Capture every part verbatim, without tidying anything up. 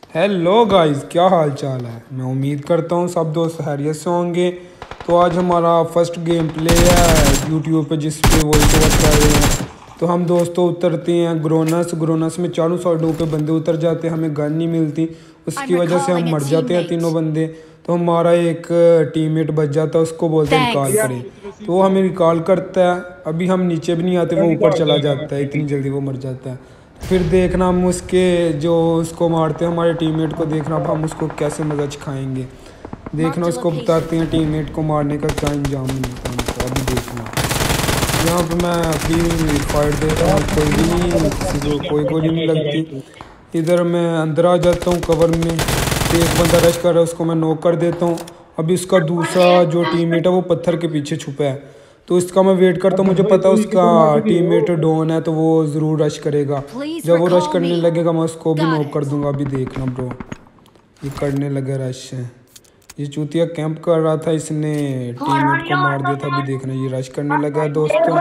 Hello guys, क्या हाल चाल है। मैं उम्मीद करता हूँ सब दोस्त खैरियत से होंगे। तो आज हमारा फर्स्ट गेम प्ले है यूट्यूब पे जिस पे वॉइस ओवर कर रहे हैं। तो हम दोस्तों उतरते हैं ग्रोनस ग्रोनस में चारों साइडों पे बंदे उतर जाते हैं, हमें गन नहीं मिलती, उसकी वजह से हम मर जाते हैं तीनों बंदे। तो हमारा एक टीममेट बच जाता है, उसको बोलते हैं रिकॉल करें, तो वो हमें रिकॉल करता है। अभी हम नीचे भी नहीं आते, वो ऊपर चला जाता है, इतनी जल्दी वो मर जाता है। फिर देखना हम उसके जो उसको मारते हैं हमारे टीममेट को, देखना अब हम उसको कैसे मजा चखाएंगे। देखना उसको बताते हैं टीममेट को मारने का क्या अंजाम मिलता है हमको। अभी देखना यहाँ पे मैं फ्री फायर देता हूँ, कोई भी नहीं, किसी को कोई गोली नहीं लगती। इधर मैं अंदर आ जाता हूँ कवर में, एक बंदा रश कर रहा है, उसको मैं नॉक कर देता हूँ। अभी उसका दूसरा जो टीममेट है वो पत्थर के पीछे छुपा है, तो इसका मैं वेट करता हूँ। मुझे पता है उसका टीममेट डॉन है, तो वो ज़रूर रश करेगा। जब वो रश करने लगेगा मैं उसको भी नॉक कर दूंगा। अभी देखना ब्रो, ये करने लगा रश है। ये चूतिया कैंप कर रहा था, इसने टीममेट को मार दिया था। अभी देखना ये रश करने लगा है दोस्तों,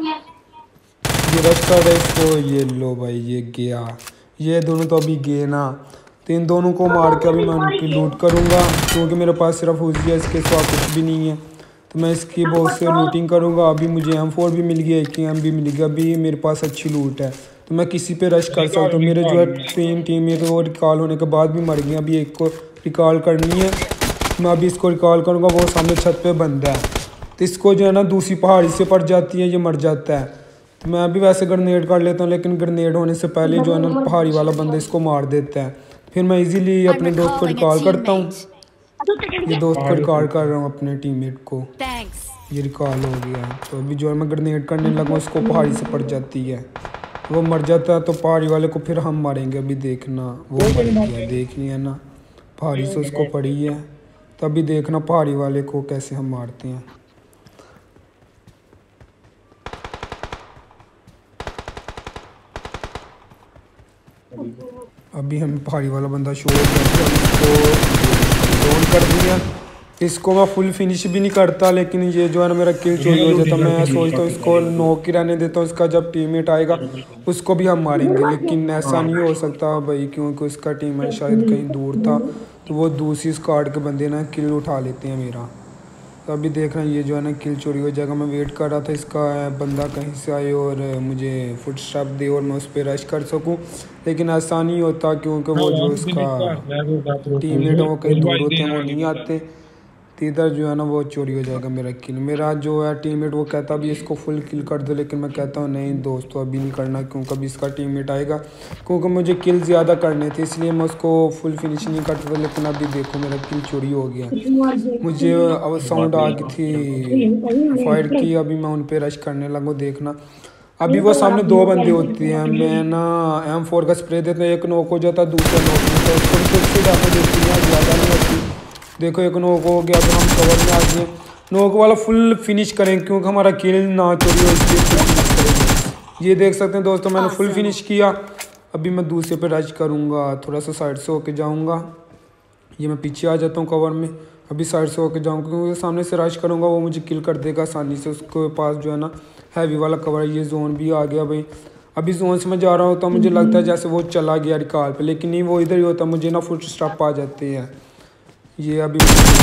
ये रश कर रहा है इसको। ये लो भाई, ये गया, ये दोनों तो अभी गए ना। तो इन दोनों को मार के अभी मैं उनकी लूट करूँगा, क्योंकि मेरे पास सिर्फ उजी है, इसके सिवा कुछ भी नहीं है। तो मैं इसकी बहुत से लूटिंग करूँगा। अभी मुझे एम फोर भी मिल गया, एक एम भी मिल गया, अभी मेरे पास अच्छी लूट है, तो मैं किसी पे रश कर सकता हूँ। मेरे जो है तीन टीम में तो वो रिकॉल होने के बाद भी मर गए। अभी एक को रिकॉल करनी है, मैं अभी इसको रिकॉल करूँगा। वो सामने छत पे बंदा है, तो इसको जो है ना दूसरी पहाड़ी से पड़ जाती है, ये मर जाता है। तो मैं अभी वैसे ग्रेनेड कर लेता हूँ, लेकिन ग्रेनेड होने से पहले जो है ना पहाड़ी वाला बंदा इसको मार देता है। फिर मैं इजीली अपने दोस्त को रिकॉल करता हूँ। ये दोस्त को रिकॉल कर रहा हूँ अपने टीममेट को, ये रिकॉल हो गया। तो अभी जो है मैं ग्रेनेड करने लगा, उसको पहाड़ी से पड़ जाती है, वो मर जाता है। तो पहाड़ी वाले को फिर हम मारेंगे। अभी देखना वो मर गया, देखनी है ना, पहाड़ी से उसको पड़ी है। तो अभी देखना पहाड़ी वाले को कैसे हम मारते हैं। अभी हम पहाड़ी वाला बंदा शो इसको रोल कर दिया। इसको मैं फुल फिनिश भी नहीं करता, लेकिन ये जो है ना मेरा किल चोरी हो जाता। मैं सोचता हूँ इसको नॉक ही रहने देता हूँ, इसका जब टीममेट आएगा उसको भी हम मारेंगे। लेकिन ऐसा नहीं हो सकता भाई, क्योंकि उसका टीममेट शायद कहीं दूर था, तो वो दूसरी स्क्वाड के बंदे ना किल उठा लेते हैं मेरा। तो अभी देख रहे हैं ये जो है ना किल चोरी हो जाएगा। मैं वेट कर रहा था इसका बंदा कहीं से आए और मुझे फुट स्टेप दे और मैं उस पर रश कर सकूं, लेकिन ऐसा नहीं होता, क्योंकि वो जो उसका टीममेट है वो कहीं दूर होते हैं, वो नहीं आते। तो इधर जो है ना वो चोरी हो जाएगा मेरा किल। मेरा जो है टीममेट वो कहता अभी इसको फुल किल कर दो, लेकिन मैं कहता हूँ नहीं दोस्तों अभी नहीं करना, क्योंकि अभी इसका टीममेट आएगा, क्योंकि मुझे किल ज़्यादा करने थे, इसलिए मैं उसको फुल फिनिश नहीं करता था। लेकिन अभी देखो मेरा किल चोरी हो गया। मुझे अब साउंड आ गई थी फायर की, अभी मैं उन पर रश करने लगा। देखना अभी वो सामने दो बंदे होते हैं, मैं ना एम फोर का स्प्रे देता हूँ, एक नॉक हो जाता है, दूसरा नॉक होता है, उसको फिर से जाकर देती है, ज़्यादा नहीं होती। देखो एक नॉक हो गया, तो हम कवर में आ गए। नॉक वाला फुल फिनिश करेंगे, क्योंकि हमारा किल ना चोरी हो, इसलिए फुल फिनिश करेंगे। ये देख सकते हैं दोस्तों मैंने फुल फिनिश किया। अभी मैं दूसरे पे रश करूँगा, थोड़ा सा साइड से होके जाऊँगा। ये मैं पीछे आ जाता हूँ कवर में, अभी साइड से होके जाऊँगा, क्योंकि सामने से रश करूँगा वो मुझे किल कर देगा आसानी से। उसके पास जो है ना हैवी वाला कवर है। ये जोन भी आ गया भाई। अभी जोन से मैं जा रहा हूँ तो मुझे लगता है जैसे वो चला गया रिकॉल पे, लेकिन नहीं, वो इधर ही होता, मुझे ना फुट स्टॉप आ जाते हैं। ये अभी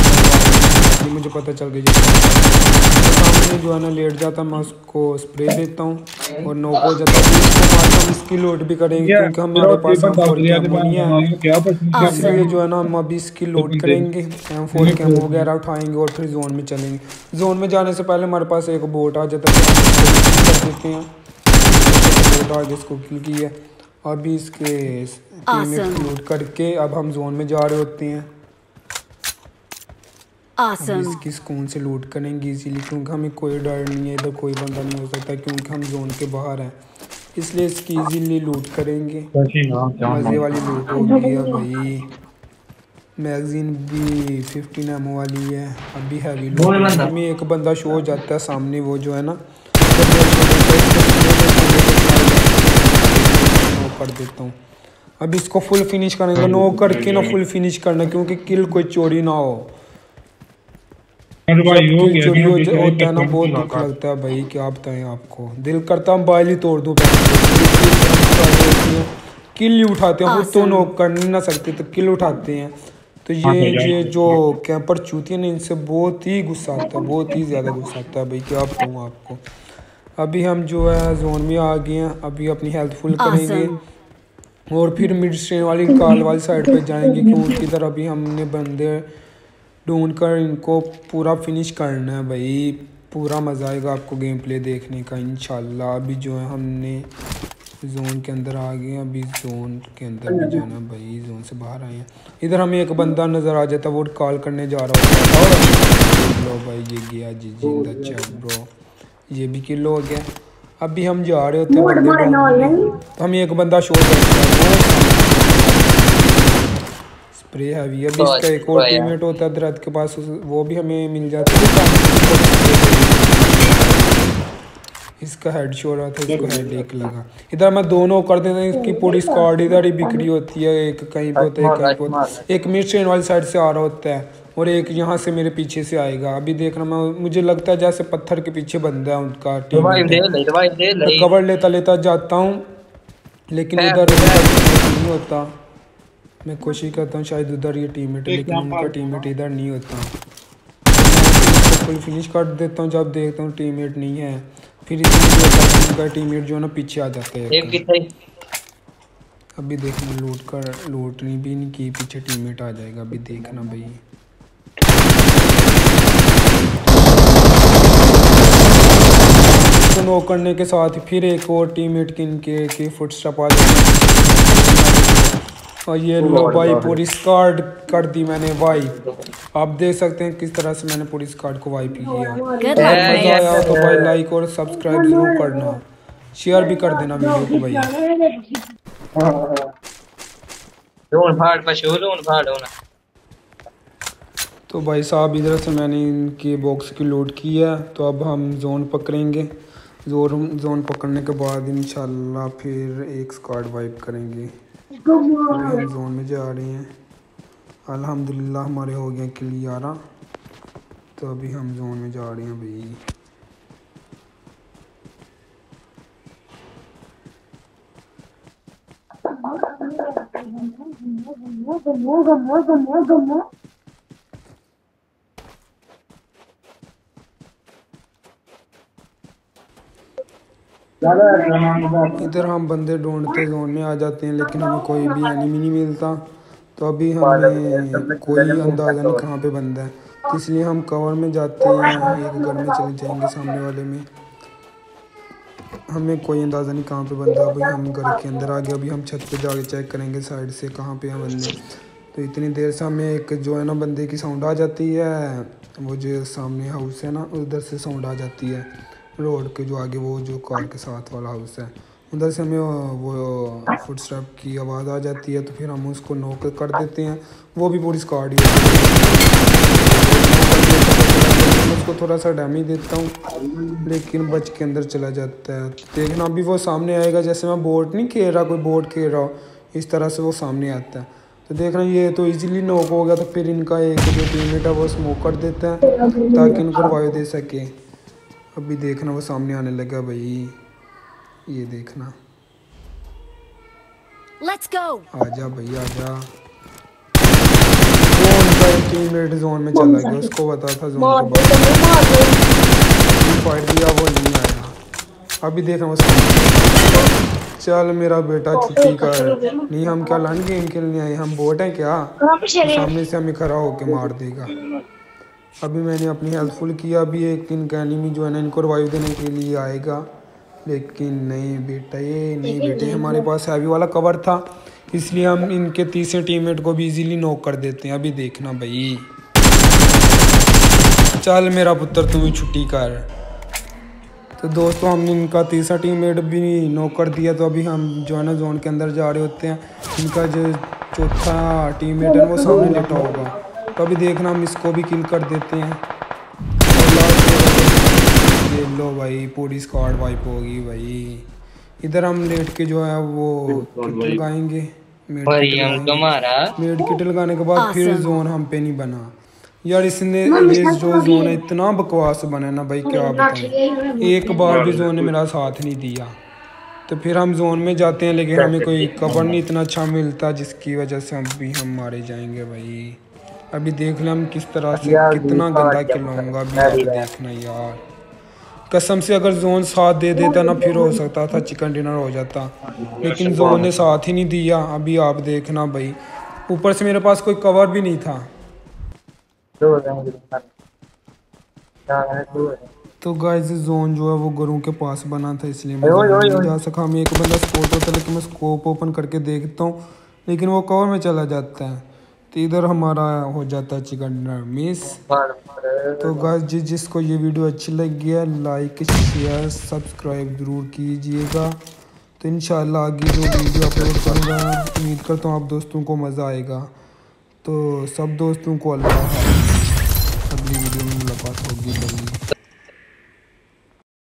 ये मुझे पता चल गया, सामने जो है ना लेट जाता, मैं उसको स्प्रे देता हूँ और नॉक हो जाता है। इसको मारता हूँ, इसकी लोड भी करेंगे, क्योंकि हमारे पास एम फोर कैम नहीं है, इसलिए जो है ना हम अभी इसकी लोड करेंगे, एम फोर कैम वगैरह उठाएंगे और फिर जोन में चलेंगे। जोन में जाने से पहले हमारे पास एक बोट आ जाता है, कर देते हैं। बोट आगे इसको किल किया, अभी इसके टीममेट लूट करके अब हम जोन में जा रहे होते हैं। Awesome. इसकी सुकून से लूट करेंगे इजीली, क्योंकि हमें कोई डर नहीं है, इधर कोई बंदा नहीं हो सकता, क्योंकि हम जोन के बाहर हैं, इसलिए इसकी इजीली लूट करेंगे। मज़े वाली लूट होगी है भाई। मैगजीन भी फिफ्टीन एमओ वाली है। अभी हैवी लूट में एक बंदा शो हो जाता है सामने, वो जो है ना कर देता हूँ। अभी इसको फुल फिनिश करेंगे, नो करके ना फुल फिनिश करना, क्योंकि किल कोई चोरी ना हो। चोरी हो होता है ना, बहुत दुख लगता है भाई, क्या बताएं आपको। दिल करता है मोबाइल ही तोड़ दूँ। किल ही उठाते हैं, वो तो नॉक कर नहीं ना सकते तो किल उठाते हैं। तो ये ये जो कैंपर चूती है ना, इनसे बहुत ही गुस्सा आता है, बहुत ही ज़्यादा गुस्सा आता है भाई, क्या बताऊँ आपको। अभी हम जो है जोन में आ गए हैं, अभी अपनी हेल्थ फुल करेंगे और फिर मिड स्ट्रेन वाली काल वाली साइड पे जाएंगे, क्योंकि इधर अभी हमने बंदे ढूंढ कर इनको पूरा फिनिश करना है भाई। पूरा मज़ा आएगा आपको गेम प्ले देखने का इंशाल्लाह। अभी जो है हमने जोन के अंदर आ गए हैं, अभी जोन के अंदर भी जाना भाई, जोन से बाहर आए हैं। इधर हमें एक बंदा नज़र आ जाता है, वो कॉल करने जा रहा होता है। लो भाई ये गया जी जिंदा, अच्छा ब्रो ये भी किल हो गया। अभी हम जा रहे होते हैं बंदे ढूंढने, तो हमें एक बंदा शो करता है, स्प्रे हैवी। अभी इसका एक और टीममेट होता है दरद के पास, वो भी हमें मिल जाता है। इसका हेड शो रहा था, इसको हेड एक लगा। इधर मैं दोनों कर देता हूँ, इसकी पूरी स्क्वाड इधर ही बिखरी होती है, एक कहीं पे होता है कहीं पे होता है। एक मिड स्ट्रेन वाली साइड से आ रहा होता है और एक यहाँ से मेरे पीछे से आएगा। अभी देखना, मैं मुझे लगता है जैसे पत्थर के पीछे बंदा है उनका टीम। मैं कवर लेता लेता जाता हूँ, लेकिन उधर नहीं होता। मैं कोशिश करता हूँ शायद उधर ये टीममेट, लेकिन उनका टीममेट इधर नहीं होता। फुल फिनिश कर देता हूँ, जब देखता हूँ टीममेट नहीं है, फिर उनका टीममेट जो है ना पीछे आ जाता है। अभी देखना लूट कर लूटनी भी नहीं की, पीछे टीममेट आ जाएगा। अभी देखना भाई, तो नॉक करने के साथ फिर एक और टीममेट किन के, के फुटस्टेप आ जाएगा। और ये लो भाई पूरी स्क्वाड कर दी मैंने वाइप। आप देख सकते हैं किस तरह से मैंने पूरी स्क्वाड को वाइप किया। मज़ा आया तो भाई लाइक और सब्सक्राइब जरूर करना, शेयर भी कर देना वीडियो को भाई। तो भाई साहब इधर से मैंने इनके बॉक्स की लोड की है, तो अब हम जोन पकड़ेंगे। जोन जोन पकड़ने के बाद इंशाल्लाह फिर एक स्क्वाड वाइप करेंगे। अभी हम जोन में जा रहे हैं, अल्हम्दुलिल्लाह हमारे हो गए किल ग्यारह। तो अभी हम जोन में जा रहे हैं भाई। इधर हम बंदे ढूंढते जोन में आ जाते हैं, लेकिन हमें कोई भी एनिमी नहीं मिलता। तो अभी हमें कोई अंदाज़ा नहीं कहाँ पे बंदा है, तो इसलिए हम कवर में जाते हैं, एक घर में चले जाएंगे सामने वाले में। हमें कोई अंदाज़ा नहीं कहाँ पे बंदा। अभी हम घर के अंदर आ गए, अभी हम छत पे जाके चेक करेंगे साइड से कहाँ पे हैं बंदे। तो इतनी देर से हमें एक जो है ना बंदे की साउंड आ जाती है, वो जो सामने हाउस है ना उधर से साउंड आ जाती है, रोड के जो आगे वो जो कार के साथ वाला हाउस है उधर से हमें वो फुटस्टेप की आवाज़ आ जाती है। तो फिर हम उसको नॉक कर देते हैं, वो भी पूरी स्क्वाड ही होती है। मैं उसको थोड़ा सा डैमेज देता हूँ, लेकिन बच के अंदर चला जाता है। देखना अभी वो सामने आएगा, जैसे मैं बोट नहीं खेल रहा, कोई बोट खेल रहा हो इस तरह से वो सामने आता है। तो देखना ये तो इजीली नॉक हो गया। तो फिर इनका एक जो टीममेट है वो स्मोक कर देता है ताकि इनको रिवाइव दे सके। अभी देखना वो सामने आने लगा भाई, ये देखना। Let's go. आजा भाई आजा। वो उनका एक टीममेट जोन में चला गया, उसको बता था जोन के बाद फाइट दिया, वो नहीं आया। अभी देखना वो चल मेरा बेटा छुट्टी कर। नहीं हम क्या लैंड गेम खेलने आए, हम बोट हैं क्या? सामने से हमें खड़ा होके मार देगा। अभी मैंने अपनी हेल्थ फुल किया। अभी एक इनका एनिमी जो है ना इनको रिवाइव देने के लिए आएगा, लेकिन नहीं बेटा ये नहीं बेटे, हमारे पास हैवी वाला कवर था, इसलिए हम इनके तीसरे टीममेट को भी इजीली नॉक कर देते हैं। अभी देखना भाई, चल मेरा पुत्र तुम ही छुट्टी कर। तो दोस्तों हमने इनका तीसरा टीममेट भी नॉक कर दिया। तो अभी हम जो है ना जोन के अंदर जा रहे होते हैं, इनका जो चौथा टीममेट है वो सामने लेटा होगा। तो अभी देखना हम इसको भी किल कर देते हैं। ये लो भाई पूरी स्क्वाड वाइप होगी भाई। इधर हम लेट के जो है वो किट लगाएंगे, मेड किट लगाने के बाद फिर जोन हम पे नहीं बना यार। इसने ये जो जोन है इतना बकवास बना है ना भाई, क्या बताएं। एक बार भी जोन ने मेरा साथ नहीं दिया। तो फिर हम जोन में जाते हैं, लेकिन हमें कोई कवर नहीं इतना अच्छा मिलता, जिसकी वजह से हम भी हम मारे जाएंगे भाई। अभी देख लें हम किस तरह से यार कितना गंदा खिलाऊंगा, अभी आप देखना यार। कसम से अगर जोन साथ दे देता ना, फिर हो सकता था चिकन डिनर हो जाता, लेकिन जोन ने साथ ही नहीं दिया। अभी आप देखना भाई, ऊपर से मेरे पास कोई कवर भी नहीं था। तो गाइस जोन जो है वो घरों के पास बना था, इसलिए मैं जोन में नहीं जा सका। हमें एक बंदा स्पॉट होता है, लेकिन मैं स्कोप ओपन करके देखता हूँ, लेकिन वो कवर में चला जाता है। तो इधर हमारा हो जाता है चिकन डिनर मिस। तो गाइस जिस जिसको ये वीडियो अच्छी लगी है, लाइक शेयर सब्सक्राइब ज़रूर कीजिएगा। तो इंशाल्लाह आगे जो वीडियो अपलोड करूँगा, उम्मीद करता हूँ आप दोस्तों को मज़ा आएगा। तो सब दोस्तों को अल्लाह हाफ़िज़, अगली वीडियो में मुलाकात होगी।